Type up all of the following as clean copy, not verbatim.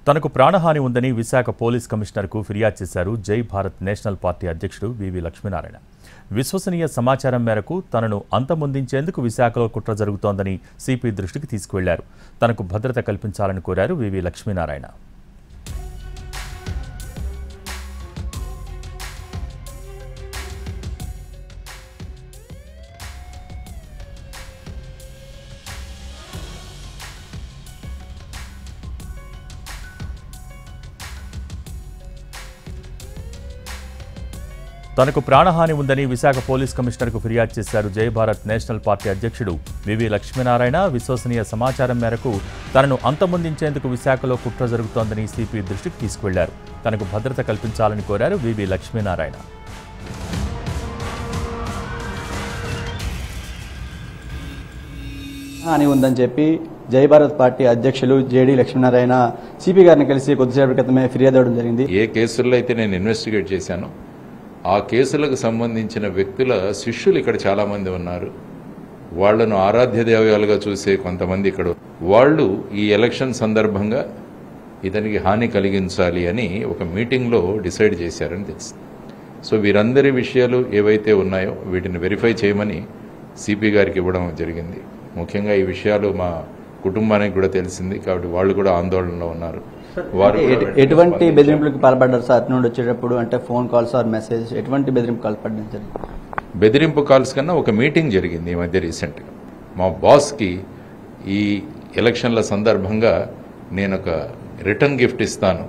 తనకు ప్రాణహాని ఉందని విశాఖ పోలీస్ కమిషనర్కు ఫిర్యాదు చేశారు జై భారత్ నేషనల్ పార్టీ అధ్యక్షుడు వివి లక్ష్మీనారాయణ. విశ్వసనీయ సమాచారం మేరకు తనను అంతమొందించేందుకు విశాఖలో కుట్ర జరుగుతోందని సిపి దృష్టికి తీసుకువెళ్లారు. తనకు భద్రత కల్పించాలని కోరారు వివి లక్ష్మీనారాయణ. తనకు ప్రాణహాని ఉందని విశాఖ పోలీస్ కమిషనర్కు ఫిర్యాదు చేశారు జై భారత్ నేషనల్ పార్టీ అధ్యక్షుడు వివి లక్ష్మీనారాయణ. విశ్వసనీయ సమాచారం మేరకు తనను అంతమొందించేందుకు విశాఖలో కుట్ర జరుగుతోందని సిపి దృష్టికి తీసుకువెళ్లారు. తనకు భద్రత కల్పించాలని కోరారు వివి లక్ష్మీనారాయణ. హాని ఉందని చెప్పి జై భారత్ పార్టీ అధ్యక్షులు జేడీ లక్ష్మీనారాయణ సిపి గారిని కలిసి కొద్దిసేపటి క్రితమే ఫిర్యాదు ఇవ్వడం జరిగింది. ఏ కేసుల్లో అయితే నేను ఇన్వెస్టిగేట్ చేశానో ఆ కేసులకు సంబంధించిన వ్యక్తుల శిష్యులు ఇక్కడ చాలా మంది ఉన్నారు. వాళ్లను ఆరాధ్య దేవయాలుగా చూసే కొంతమంది ఇక్కడ వాళ్ళు ఈ ఎలక్షన్ సందర్భంగా ఇతనికి హాని కలిగించాలి అని ఒక మీటింగ్లో డిసైడ్ చేశారని తెలుసు. సో వీరందరి విషయాలు ఏవైతే ఉన్నాయో వీటిని వెరిఫై చేయమని సిపి గారికి ఇవ్వడం జరిగింది. ముఖ్యంగా ఈ విషయాలు మా కుటుంబానికి కూడా తెలిసింది కాబట్టి వాళ్ళు కూడా ఆందోళనలో ఉన్నారు. ఎటువంటి బెదిరింపులకు పాల్పడ్డారు సార్? అతను వచ్చేటప్పుడు అంటే ఫోన్ కాల్స్ ఆర్ మెసేజ్ ఎటువంటి బెదిరింపు కాల్ పడ్డారు? బెదిరింపు కాల్స్ కన్నా ఒక మీటింగ్ జరిగింది ఈ మధ్య రీసెంట్గా. మా బాస్కి ఈ ఎలక్షన్ల సందర్భంగా నేను ఒక రిటర్న్ గిఫ్ట్ ఇస్తాను,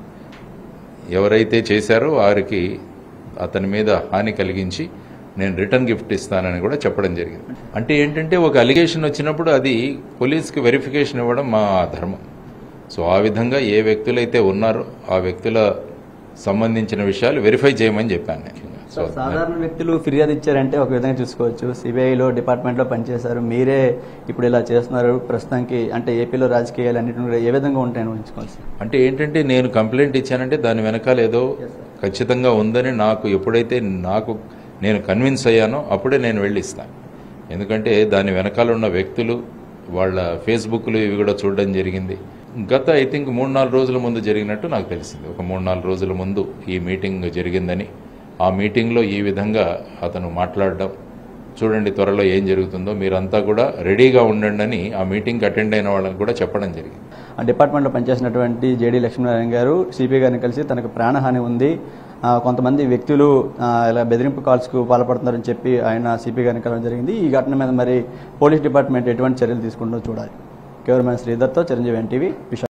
ఎవరైతే చేశారో వారికి అతని మీద హాని కలిగించి నేను రిటర్న్ గిఫ్ట్ ఇస్తానని కూడా చెప్పడం జరిగింది. అంటే ఏంటంటే ఒక అలిగేషన్ వచ్చినప్పుడు అది పోలీస్కి వెరిఫికేషన్ ఇవ్వడం మా ధర్మం. సో ఆ విధంగా ఏ వ్యక్తులైతే ఉన్నారో ఆ వ్యక్తుల సంబంధించిన విషయాలు వెరిఫై చేయమని చెప్పాను నేను. సో సాధారణ వ్యక్తులు ఫిర్యాదు ఇచ్చారంటే ఒక విధంగా చూసుకోవచ్చు. సిబిఐలో డిపార్ట్మెంట్లో పనిచేశారు, మీరే ఇప్పుడు ఇలా చేస్తున్నారు. ప్రస్తుతానికి అంటే ఏపీలో రాజకీయాలు అన్నింటినీ కూడా ఏ విధంగా ఉంటాయని ఊహించుకోవచ్చు. అంటే ఏంటంటే నేను కంప్లైంట్ ఇచ్చానంటే దాని వెనకాల ఏదో ఖచ్చితంగా ఉందని నాకు ఎప్పుడైతే నేను కన్విన్స్ అయ్యానో అప్పుడే నేను వెళ్ళి ఇస్తాను. ఎందుకంటే దాని వెనకాల ఉన్న వ్యక్తులు వాళ్ళ ఫేస్బుక్లు ఇవి కూడా చూడడం జరిగింది. గత ఐ థింక్ 3-4 రోజుల ముందు జరిగినట్టు నాకు తెలిసింది. ఒక 3-4 రోజుల ముందు ఈ మీటింగ్ జరిగిందని, ఆ మీటింగ్లో ఈ విధంగా అతను మాట్లాడడం, చూడండి త్వరలో ఏం జరుగుతుందో మీరంతా కూడా రెడీగా ఉండండి అని ఆ మీటింగ్కి అటెండ్ అయిన వాళ్ళని కూడా చెప్పడం జరిగింది. ఆ డిపార్ట్మెంట్లో పనిచేసినటువంటి జేడీ లక్ష్మీనారాయణ గారు సిపి గారిని కలిసి తనకు ప్రాణహాని ఉంది, కొంతమంది వ్యక్తులు ఇలా బెదిరింపు కాల్స్కు పాల్పడుతున్నారని చెప్పి ఆయన సిపి గారిని కలవడం జరిగింది. ఈ ఘటన మీద మరి పోలీస్ డిపార్ట్మెంట్ ఎటువంటి చర్యలు తీసుకుంటుందో చూడాలి. కెమెరామెన్ శ్రీధర్తో చిరంజీవి NTV.